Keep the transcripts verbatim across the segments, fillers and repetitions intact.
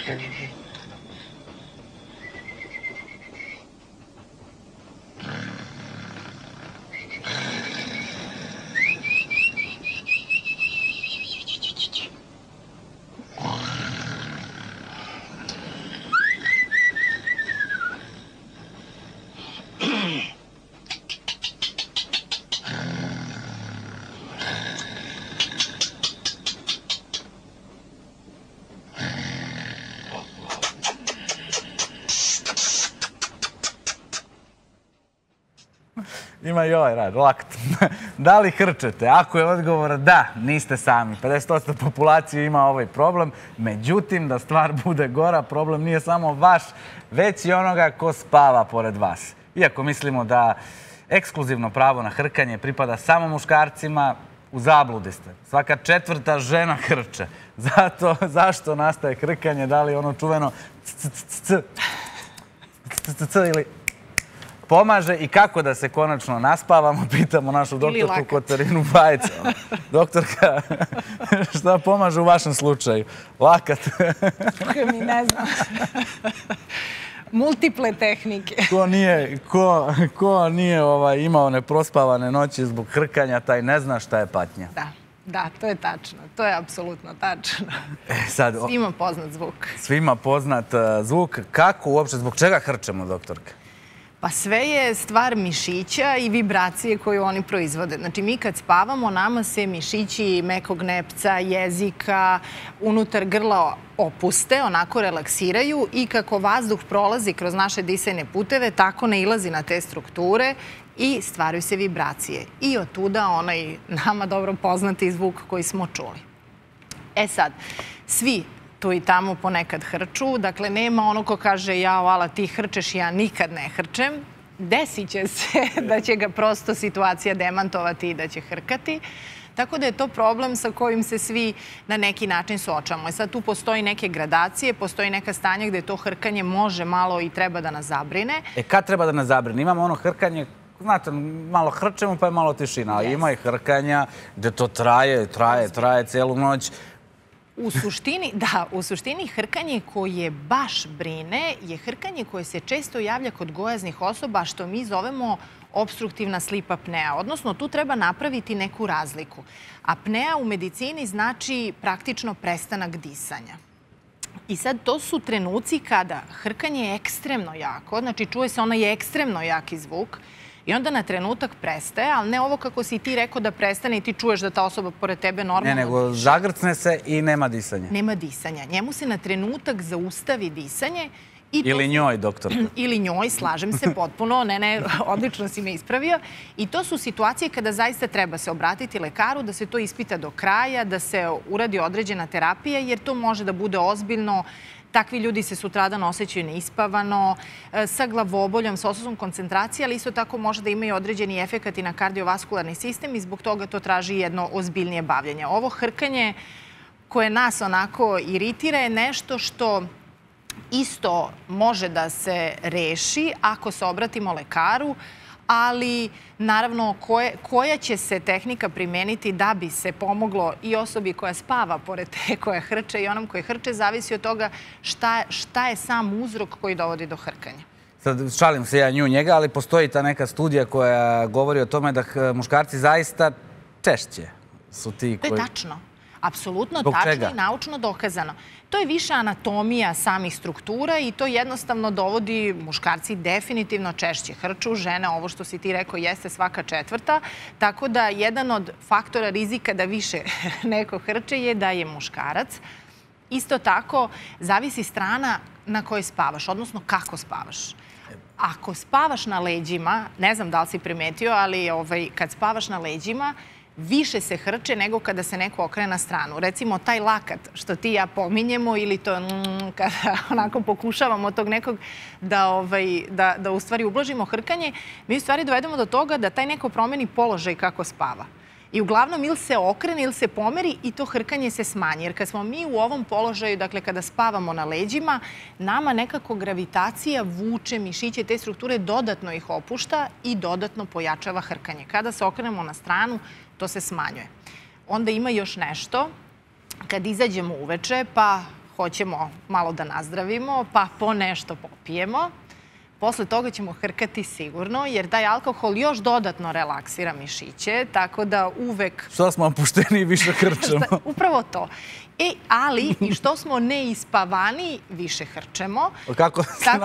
Ima i ovaj rad, lakt. Da li hrčete? Ako je odgovor da, niste sami. pedeset posto populacije ima ovaj problem. Međutim, da stvar bude gora, problem nije samo vaš, već i onoga ko spava pored vas. Iako mislimo da ekskluzivno pravo na hrkanje pripada samo muškarcima, u zabludi ste. Svaka četvrta žena hrče. Zato, zašto nastaje hrkanje? Da li ono čuveno ili pomaže i kako da se konačno naspavamo, pitamo našu doktorku Katarinu Bajec. Doktorka, šta pomaže u vašem slučaju? Lakat? Mi ne znam. Multiple tehnike. Ko nije imao neprospavane noći zbog hrkanja, taj ne zna šta je patnja. Da, da, to je tačno. To je apsolutno tačno. Svima poznat zvuk. Svima poznat zvuk. Kako uopšte, zbog čega hrčemo, doktorka? Pa sve je stvar mišića i vibracije koju oni proizvode. Znači, mi kad spavamo, nama se mišići mekog nepca, jezika, unutar grla opuste, onako relaksiraju i kako vazduh prolazi kroz naše disajne puteve, tako nailazi na te strukture i stvaraju se vibracije. I od tuda onaj nama dobro poznati zvuk koji smo čuli. E sad, svi tu i tamo ponekad hrču. Dakle, nema ono ko kaže ja, ala, ti hrčeš, ja nikad ne hrčem. Desit će se da će ga prosto situacija demantovati i da će hrkati. Tako da je to problem sa kojim se svi na neki način suočavamo. I sad tu postoji neke gradacije, postoji neka stanja gde to hrkanje može malo i treba da nas zabrine. E, kad treba da nas zabrine? Imamo ono hrkanje, znate, malo hrčemo pa je malo tišina, ali ima i hrkanja gde to traje, traje, traje celu noć. U suštini, da, u suštini hrkanje koje baš brine je hrkanje koje se često javlja kod gojaznih osoba, što mi zovemo opstruktivna sleep apnea. Odnosno, tu treba napraviti neku razliku. Apnea u medicini znači praktično prestanak disanja. I sad, to su trenuci kada hrkanje je ekstremno jako, znači čuje se onaj ekstremno jaki zvuk, i onda na trenutak prestaje, ali ne ovo kako si ti rekao da prestane i ti čuješ da ta osoba pored tebe normalno diše. Ne, nego zagrcne se i nema disanja. Nema disanja. Njemu se na trenutak zaustavi disanje. Ili njoj, doktorka. Ili njoj, slažem se potpuno. Ne, ne, odlično si me ispravio. I to su situacije kada zaista treba se obratiti lekaru, da se to ispita do kraja, da se uradi određena terapija, jer to može da bude ozbiljno. Takvi ljudi se sutradan osjećaju neispavano, sa glavoboljom, sa odsustvom koncentracije, ali isto tako može da imaju određeni efekat i na kardiovaskularni sistem i zbog toga to traži jedno ozbiljnije bavljenje. Ovo hrkanje koje nas onako iritira je nešto što isto može da se reši ako se obratimo lekaru, ali naravno koja će se tehnika primeniti da bi se pomoglo i osobi koja spava pored te koja hrče i onom koji hrče, zavisi od toga šta je sam uzrok koji dovodi do hrkanja. Sad šalim se ja nju njega, ali postoji ta neka studija koja govori o tome da muškarci zaista češće su ti koji... To je tačno. Apsolutno tačno i naučno dokazano. To je više anatomija samih struktura i to jednostavno dovodi muškarci definitivno češće hrču, žene, ovo što si ti rekao, jeste svaka četvrta. Tako da jedan od faktora rizika da više neko hrče je da je muškarac. Isto tako, zavisi strana na kojoj spavaš, odnosno kako spavaš. Ako spavaš na leđima, ne znam da li si primetio, ali kad spavaš na leđima, više se hrče nego kada se neko okrene na stranu. Recimo, taj lakat što ti i ja pominjemo ili to kada onako pokušavamo tog nekog da u stvari ublažimo hrkanje, mi u stvari dovedemo do toga da taj neko promeni položaj kako spava. I uglavnom ili se okrene ili se pomeri i to hrkanje se smanji. Jer kad smo mi u ovom položaju, dakle kada spavamo na leđima, nama nekako gravitacija vuče mišiće te strukture, dodatno ih opušta i dodatno pojačava hrkanje. Kada se okrenemo na stranu, to se smanjuje. Onda ima još nešto. Kad izađemo uveče, pa hoćemo malo da nazdravimo, pa po nešto popijemo. Posle toga ćemo hrkati sigurno, jer taj alkohol još dodatno relaksira mišiće, tako da uvek... Što smo opušteni i više hrčemo. Upravo to. E, ali i što smo neispavani, više hrčemo. Kako?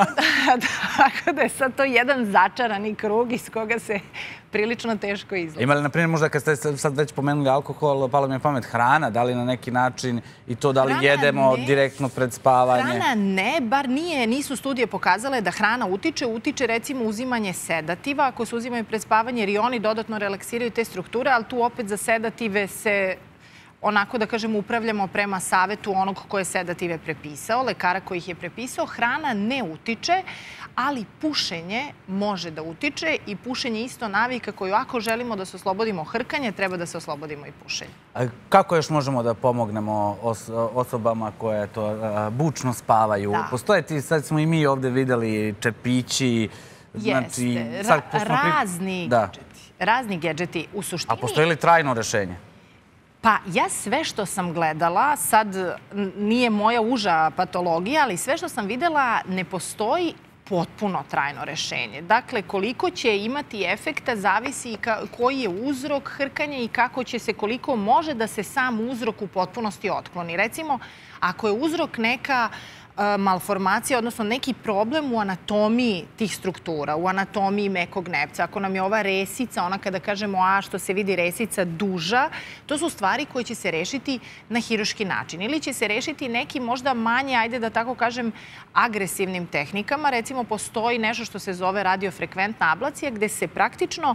Tako da je sad to jedan začarani krug iz koga se prilično teško izlazi. Ima li, na primjer, možda kad ste sad već pomenuli alkohol, palo mi je pamet, hrana, da li na neki način i to da li jedemo direktno pred spavanje? Hrana ne, bar nije, nisu studije pokazale da hrana utiče. Utiče recimo uzimanje sedativa, ako se uzimaju pred spavanje, jer i oni dodatno relaksiraju te strukture, ali tu opet za sedative se onako da kažem upravljamo prema savetu onog ko je sedative prepisao, lekara koji ih je prepisao. Hrana ne utiče, ali pušenje može da utiče i pušenje je isto navika koju ako želimo da se oslobodimo hrkanje, treba da se oslobodimo i pušenje. A kako još možemo da pomognemo osobama koje to bučno spavaju? Postoje ti, sad smo i mi ovde videli čepići. Jeste, razni gedžeti. Razni gedžeti u suštini. A postoji li trajno rešenje? Pa ja sve što sam gledala, sad nije moja uža patologija, ali sve što sam videla ne postoji potpuno trajno rešenje. Dakle, koliko će imati efekta zavisi koji je uzrok hrkanja i kako će se, koliko može da se sam uzrok u potpunosti otkloni. Recimo, ako je uzrok neka malformacija, odnosno neki problem u anatomiji tih struktura, u anatomiji mekog nepca. Ako nam je ova resica, ona kada kažemo a što se vidi resica duža, to su stvari koje će se rešiti na hiruški način. Ili će se rešiti neki možda manje, ajde da tako kažem, agresivnim tehnikama. Recimo, postoji nešto što se zove radiofrekventna ablacija, gde se praktično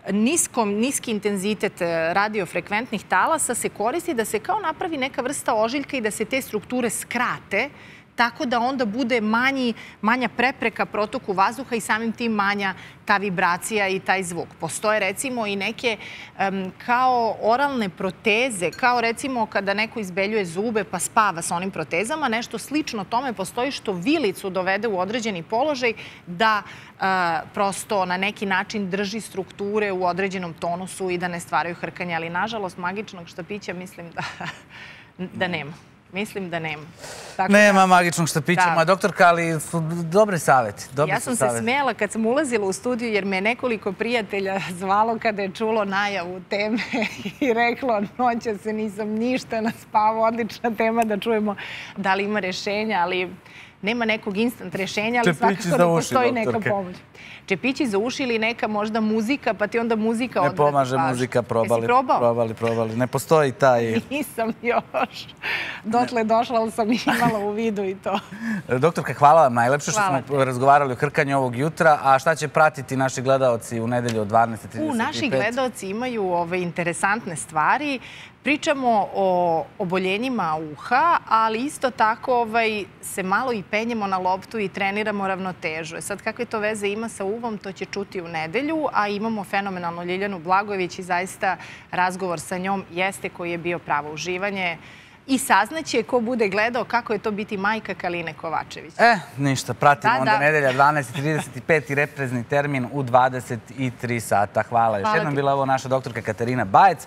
niski intenzitet radiofrekventnih talasa se koristi da se kao napravi neka vrsta ožiljka i da se te strukture skrate, tako da onda bude manja prepreka protoku vazduha i samim tim manja ta vibracija i taj zvuk. Postoje recimo i neke kao oralne proteze, kao recimo kada neko izbeljuje zube pa spava sa onim protezama, nešto slično tome postoji što vilicu dovede u određeni položaj da prosto na neki način drži strukture u određenom tonusu i da ne stvaraju hrkanje. Ali nažalost magičnog štapića mislim da nema. Mislim da nema. Nema magičnog štapića, moja doktorka, ali su dobri savjeti. Ja sam se smijela kad sam ulazila u studiju jer me nekoliko prijatelja zvalo kada je čulo najavu teme i reklo noća se nisam ništa naspavao, odlična tema da čujemo da li ima rešenja, ali nema nekog instant rešenja, ali svakako da postoji neka pomoć. Čepići za uši ili neka možda muzika, pa ti onda muzika odvrati pažnju. Ne pomaže muzika, probali, probali, probali. Ne postoji taj... Nisam još. Dotle došla, ali sam imala u vidu i to. Doktorka, hvala vam najlepše što smo razgovarali o hrkanju ovog jutra. A šta će pratiti naši gledaoci u nedelju od dvanaest trideset pet? Naši gledaoci imaju interesantne stvari. Pričamo o oboljenjima uha, ali isto tako se malo i penjemo na loptu i treniramo ravnotežu. Sad, kakve to veze ima sa uvom, to će čuti u nedelju, a imamo fenomenalnu Ljiljanu Blagojević i zaista razgovor sa njom jeste koji je bio pravo uživanje. I saznaće ko bude gledao kako je to biti majka Kaline Kovačević. E, ništa, pratimo onda nedelja dvanaest trideset pet i reprizni termin u dvadeset tri sata. Hvala. Još jednom bila ovo naša doktorka Katarina Bajec.